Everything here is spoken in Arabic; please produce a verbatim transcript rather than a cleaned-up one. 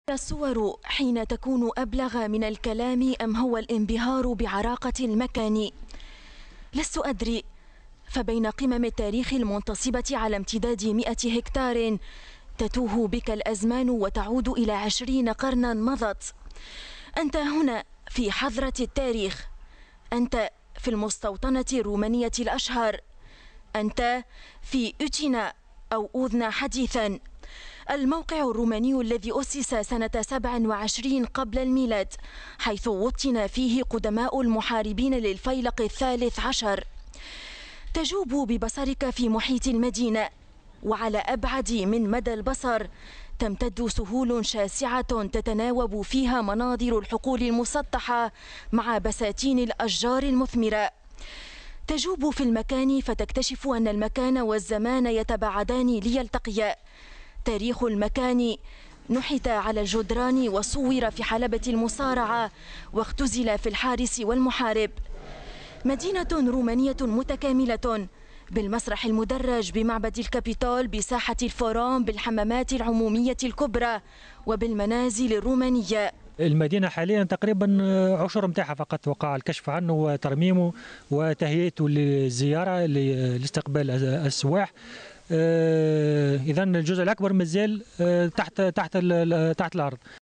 الصور حين تكون أبلغ من الكلام أم هو الانبهار بعراقة المكان؟ لست أدري، فبين قمم التاريخ المنتصبة على امتداد مئة هكتار تتوه بك الأزمان وتعود إلى عشرين قرنا مضت. أنت هنا في حضرة التاريخ، أنت في المستوطنة الرومانية الأشهر، أنت في أوتينا أو أوذنا حديثا، الموقع الروماني الذي أسس سنة سبع وعشرين قبل الميلاد، حيث وطن فيه قدماء المحاربين للفيلق الثالث عشر. تجوب ببصرك في محيط المدينة، وعلى أبعد من مدى البصر تمتد سهول شاسعة تتناوب فيها مناظر الحقول المسطحة مع بساتين الأشجار المثمرة. تجوب في المكان فتكتشف أن المكان والزمان يتباعدان ليلتقيا. تاريخ المكان نحت على الجدران وصور في حلبة المصارعة واختزل في الحارس والمحارب. مدينة رومانية متكاملة بالمسرح المدرج بمعبد الكابيتول، بساحة الفورام، بالحمامات العمومية الكبرى، وبالمنازل الرومانية. المدينة حاليا تقريبا عشر متاحها فقط وقع الكشف عنه وترميمه وتهيئته للزيارة لاستقبال السواح. إذن الجزء الأكبر مازال تحت تحت تحت الأرض.